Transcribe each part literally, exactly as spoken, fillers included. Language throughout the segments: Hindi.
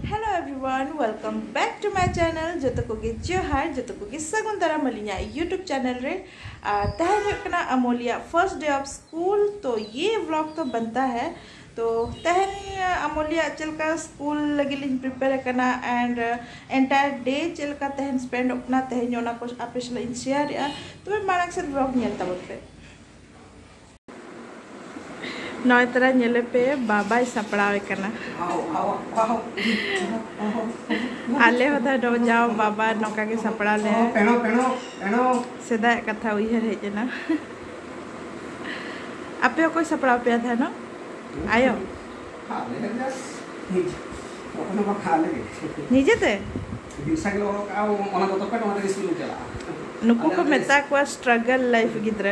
Hello everyone, welcome back to my channel. जो को गे जोहार जो को गे सगुन दारा मलिया YouTube चैनल रे तहन कना अमोलिया फर्स्ट डे ऑफ स्कूल। तो ये व्लॉग तो बनता है तो तहन अमोलिया चलका स्कूल लगे लिन प्रिपेयर करना एंड एंटायर डे चलका तहन स्पेंड अपना तहन ओना को आपे सला इन शेयर या तो मानक से व्लॉग नेल तबते नय तरह नेले पे बाबा सपड़ावे कना आले होता दो जाओ बाबा नौका के सपड़ा ले पेनो पेनो पेनो सेदा कथा उइहर हेजना आपे कोई सपड़ा पे था ना आयो निजे ते नुकु को मेता को स्ट्रगल लाइफ गिद्रा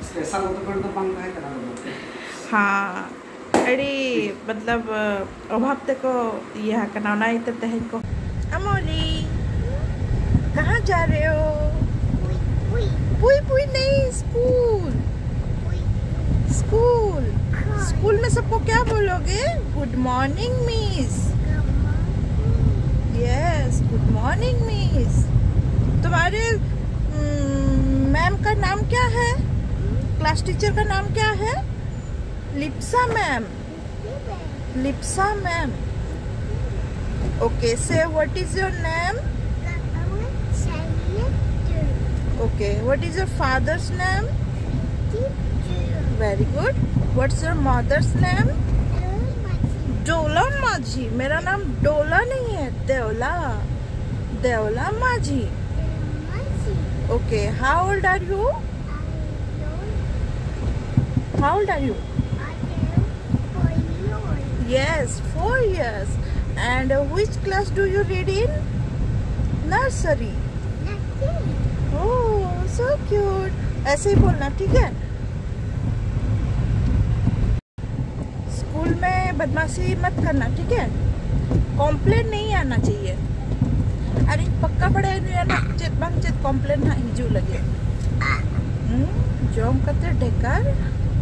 हाँ अड़ी मतलब अभाव तक को यह करना ना इतना तहन को अमोली कहाँ जा रहे हो? पुई पुई नहीं स्कूल स्कूल स्कूल में सबको क्या बोलोगे? Good morning miss. Yes good morning miss. तुम्हारे मैम का नाम क्या है? क्लास टीचर का नाम क्या है? Lipsa ma'am. Lipsa ma'am. Okay say what is your name? Okay what is your father's name? Very good. What's your mother's name? Dola Majhi. मेरा नाम डोला नहीं है, Devla. Devla Majhi. Okay how old are you? How old are you? Yes, four years. And uh, which class do you read in? Nursery. Oh, so cute. ऐसे ही बोलना, ठीक है? स्कूल में बदमाशी मत करना, ठीक है? कॉम्प्लेन नहीं आना चाहिए। अरे पक्का पड़े नहीं आना चित बंग चित कॉम्प्लेन ना हिजू लगे। हम्म जोम करते ढेकर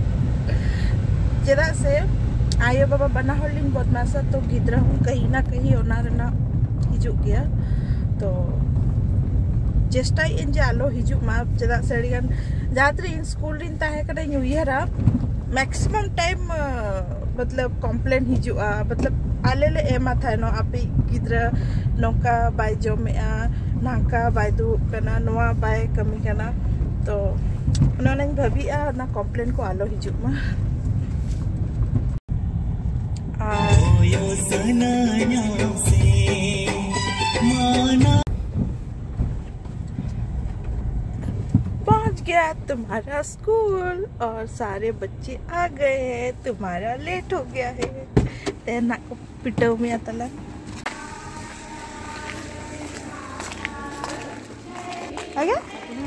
जरा से आयो बाबा बना होलिंग बदमाशा तो गिद्रा हूँ कहीं ना कहीं ओना रना हिजू गया तो चेष्टा इन जालो हिजू मा चदा सड़ीगन जात्री इन स्कूल रिन ताहे कदा न्यूयरा मैक्सिमम टाइम मतलब कंप्लेन हिजू आ मतलब आले ले एमा था नो आपे गिद्रा नौका बाय जोमेआ नाका बाय दु कना नोआ बाय कमी कना तो उन्होंने भाभी आ ना कंप्लेन को आलो हिजू मा पहुंच गया तुम्हारा स्कूल और सारे बच्चे आ गए हैं। तुम्हारा लेट हो गया है तेना को पिटो में तला आ गया।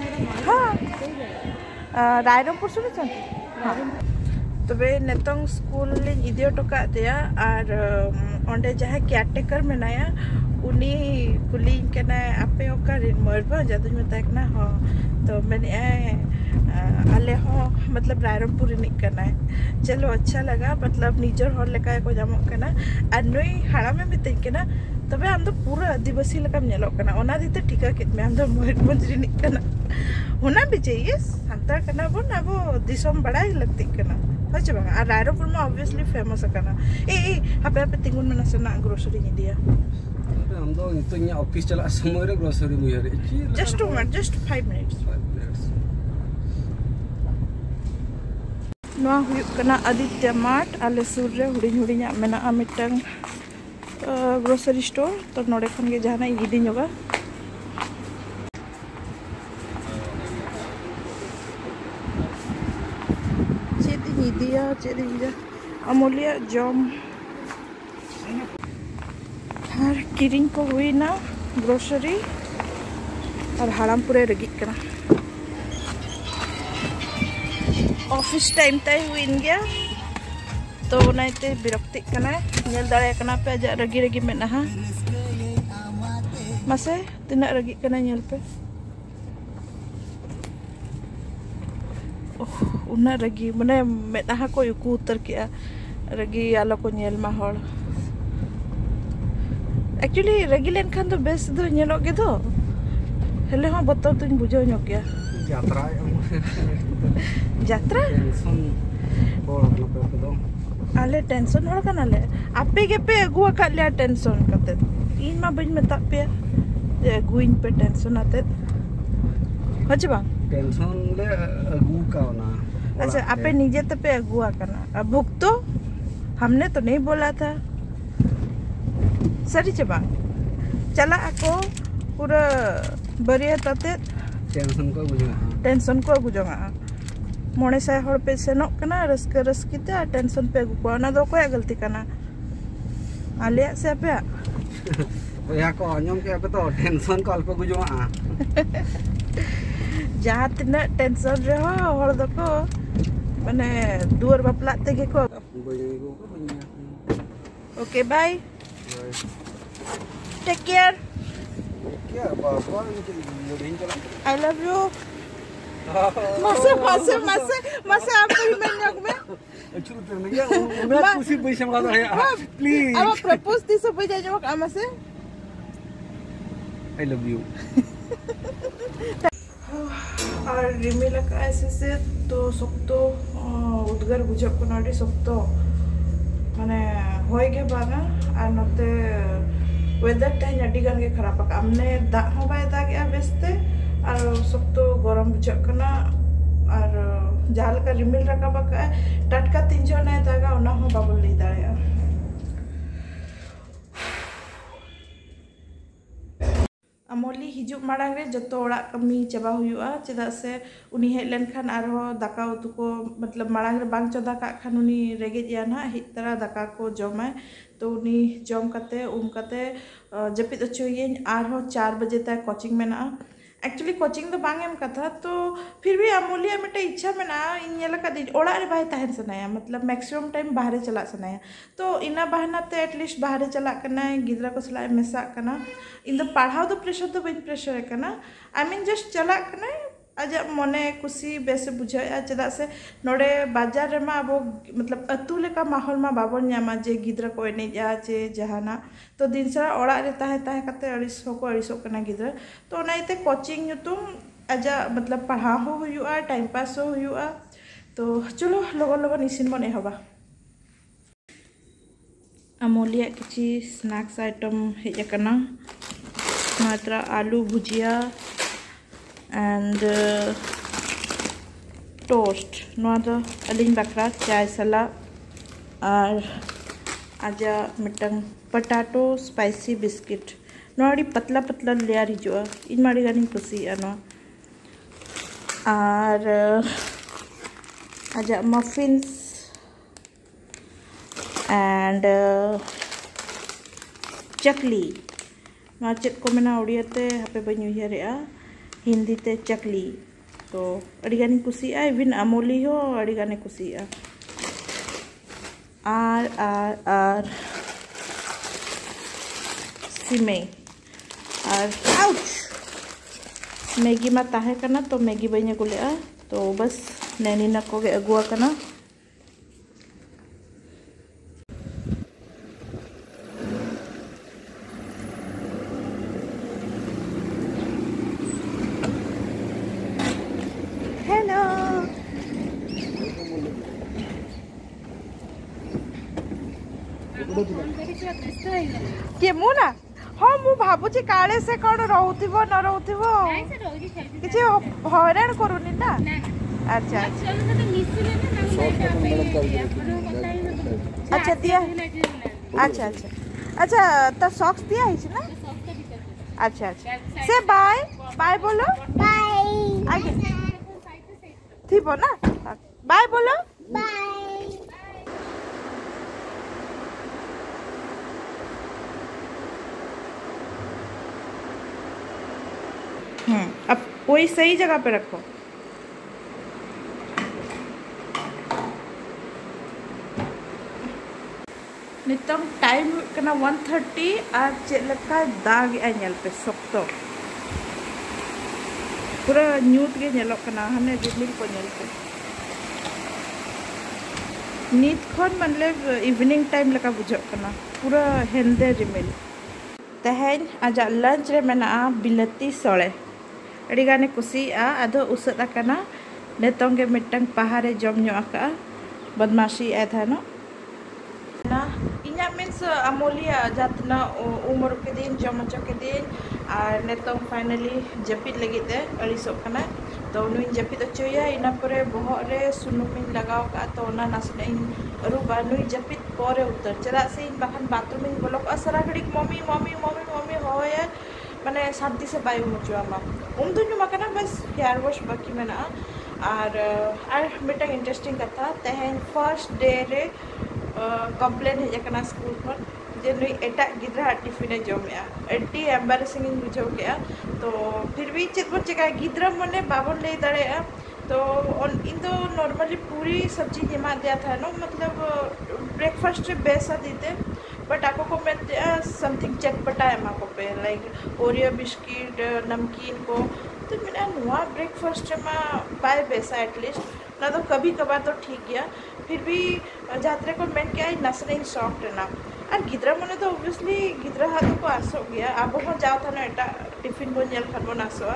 हाँ रायरंगपुर सुने चल हाँ तबे नेतंग स्कूल लिन इदी टोका दिया और ओंडे जहाँ केयरटेकर मेनाया उनी कुली कना आपे ओका रिन मरबा जादू में ना हो तो मैंने आले हो मतलब रायरंगपुर रिनिक करना है। चलो अच्छा लगा मतलब निजर हर लेका को जामो कना और नई हाड़ा में मितई कना तबे हम तो पूरा आदिवासी लेका नेलो कना ओना दिते ठीका कित में हम तो मयूरभंज रिनिक कना होना भी चाहिए संतार कना बोन अब दिसम बड़ा ही लगती कना अच्छा बंगा और रायरंगपुर में ऑब्वियसली फेमस कना ए ए हापे हापे तिंगुन में नसना ग्रोसरी नि दिया हम तो नितोnya ऑफिस चला समय रे ग्रोसरी मुयर just two minute just five minutes नवा हुई कना आदित्य मार्ट आले सुर रे हुडिन हुडिन मेना मिटंग ग्रोसरी स्टोर तो नोडे खन गे जहाना इदी नोगा दिया चेदिया अमोलिया जम और किरिंग को हुई ना ग्रोसरी और हाड़ाम पूरे रगित कना ऑफिस टाइम तय हुई गया तो नाइते बिरक्ति कना नेल दाड़े कना पे जा रगी रगी में नहा मसे तिना रगी कना नेल पे उन्ना रगी मने मेदा को युकू उतर किया रगी आलो को नेल मा हड़ एक्चुअली रगी लेन खान तो बेस दो ñelok ge do hele ho botor tuñ bujau nyok ya jatra jatra tension bor na pe do ale tension hor kan ale ape ge pe agu akat le tension kate in ma bañ meta pe je aguin pe tension atet hoje bang tension le agu ka na अच्छा आपे निजे तो पे अगुआ करना अब भुगतो हमने तो नहीं बोला था सरी चबा चला ako पूरा बरिया तते टेंशन को बुझा टेंशन को बुझा मोने साय हर पे सेनोक कना रस्क रस्किते टेंशन पे अगु को ना दो को गलती कना आले से पे या को अञम के पे तो टेंशन को अल्प बुझा जहाँ तना टेंशन रहो हर दो को माने दुआर बापला तेगे को ओके बाय टेक केयर क्या बाबा आई लव यू मसे मसे मसे मसे आपको ही मैं न्याक में एक्चुअली तो नहीं है मैं खुशी पैसे मांगा है प्लीज अब प्रपोज दी सब जाए जब आमा से आई लव यू और रिमिला का ऐसे से तो सोक्तो उद्गार बुझक को नाडी सोक्तो माने होय के बाना और नते वेदर टाइम अडी गान के खराब का हमने दा हो बाय दा के बेस्ते और सोक्तो गरम बुझक कना और जाल का रिमिल रका बका टटका तीन जो ने दागा ओना हो बाबल ली दाया अमोली हिजुक मांग रे जतो ओड़ा कमी चाबा हुआ चेदा से उनी हेज लेन खान आरो दाका उतु को मतलब मांग रे बांग चोदा का खान उनी रेगे या ना हित तरह दाका को जमाय तो उनी जम कते उम कते जपित अचोयेन आरो चार बजे तक कोचिंग मेना एक्चुअली कोचिंग तो बांग एम कथा तो फिर भी अमोलिया मेटे इच्छा मेना इन नेला का दिन ओड़ा रे बाय तहन सनाया मतलब मैक्सिमम टाइम बाहर चला सनाया तो इना बहाना ते एटलीस्ट बाहर चला करना गिदरा को सला मेसा करना इन द पढ़ाओ तो प्रेशर तो बन प्रेशर करना आई मीन जस्ट चला करना आज मने खुशी बेस बुझा चेदा से नोडे बाजार रे मा अब मतलब अतु लेका माहौल मा बाबन न्यामा जे गिदरा को एनेजा चे जहाना तो दिन सारा ओड़ा रे ताहे ताहे कते अड़िस को अड़िसो कना गिदरा तो ओनाइते कोचिंग तुम आजा मतलब पढ़ा हो हुआ टाइम पास हो हुआ तो चलो लगन लगन इसिन बन एहबा अमोलिया किछि स्नैक्स आइटम हेज कना मात्रा आलू भुजिया and uh, toast no do alin bakra chai sala ar aja mitang potato spicy biscuit no adi patla patla layer hijua in mari gani kusi ano ar uh, aja muffins and uh, chakli no chet ko mena odiyate hape banyu hirea Hindi ते चकली तो अड़ीगानी कुसिया इवन अमोली हो अड़ीगाने कुसिया आर आर आर सिमे आर आउच मैगी मा ताहे कना तो मैगी बने को ले तो बस नैनी ना को गे अगुआ कना के मु ना हाँ मु भाबुची काले से कौन रहउथिबो न रहउथिबो किछि हैरान करूनी ना अच्छा अच्छा दिया अच्छा अच्छा अच्छा तो सॉक्स दिया है ना अच्छा अच्छा से बाय बाय बोलो बाय आगे थीबो ना बाय बोलो बाय हम्म अब कोई सही जगह पे रखो नितम टाइम कना वन थर्टी और चेलका दाग एल पे सख्तो पूरा न्यूट के नेलोक कना हने रिमिल को नेल पे नीत खन मतलब इवनिंग टाइम लका बुझक कना पूरा हेंदे रिमिल तेहें आजा लंच रे मेना बिलाती सोले अड़ी गाने कुसी आदो उसद आकना नेतों के मिट्टंग पहाड़े जम न्यो आका बदमाशी ए थानो ना इना मीन्स अमोलिया जातना उम्र के दिन जम चो के दिन और नेतों फाइनली जपित लगी दे अड़ीसो कना तो नुई जपित अचोया इना परे बहर रे सुनुमिन लगाव का तो ना नासने रुबा नुई जपित परे उतर चला से इन बाखान बाथरूम इन बोलो असरा घड़ी मम्मी मम्मी मम्मी मम्मी होया माने शांति से बाय मुचुआ मा उम दुनु मकना बस हेयर वॉश बाकी मेना और और मिटा इंटरेस्टिंग कथा तेहें फर्स्ट डे रे कंप्लेन हेजना स्कूल खन जे नुई एटा गिद्रा टिफिन जमे एटी एम्बारेसिंग बुझो के तो फिर भी चेत बन चेका गिद्रा मने बाबन ले दड़े तो इन तो नॉर्मली पूरी सब्जी जमा दिया था नो मतलब ब्रेकफास्ट रे बेसा दीते बट आपको को मैं समथिंग चटपटा है माको पे लाइक ओरियो बिस्किट नमकीन को तो मेरा नुआ ब्रेकफास्ट में पाए बेसा एटलीस्ट ना तो कभी कभार तो ठीक गया फिर भी जात्रे को मैं क्या नसरिंग सॉफ्ट है ना और गिद्रा मने तो ऑब्वियसली गिद्रा हाथ को आसो गया अब हो जाओ था ना एटा टिफिन बन जल खन बन आसो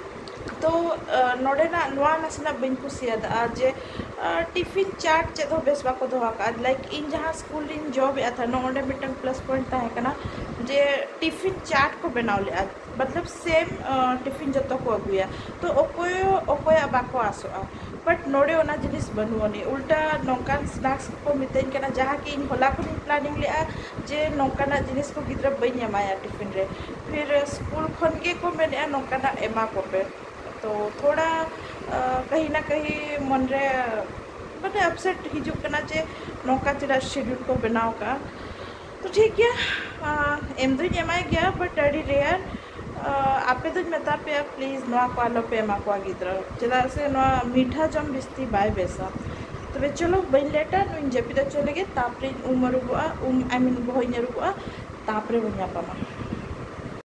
तो नोडे ना नुआ नसना बिन कुसियाद आज टिफिन चाट चेद हो बेस बाको दोहा का लाइक इन जहाँ स्कूल इन जॉब या था नो ओंडे मिटन प्लस पॉइंट था कना जे टिफिन चाट को बनाव ले मतलब सेम टिफिन जतो को अगुया तो ओकोय ओकोय बाको आसो बट नोडे ओना जिनिस बनुनी उल्टा नौकान स्नैक्स को मितेन कना जहाँ कि इन होला को प्लानिंग ले जे नौकाना जिनिस को गिद्रा बई एमाया टिफिन रे फिर स्कूल खन के को मेने नौकाना एमा को पे तो थोड़ा आ, कहीं ना कहीं मन रे मतलब अपसेट हिजुक कना जे नौका चला शेड्यूल को बनाओ का तो ठीक है एम दुई एमाय गया बट अड़ी रेयर आपे तो मेता पे प्लीज नवा को आलो पे एमा को गिद्रा चला से नवा मीठा जम बिस्ती बाय बेसा तो चलो बन लेटा नुन जपिदा चले गे तापरे उमरुबा उम आई मीन बहय नरुबा तापरे बन्या पामा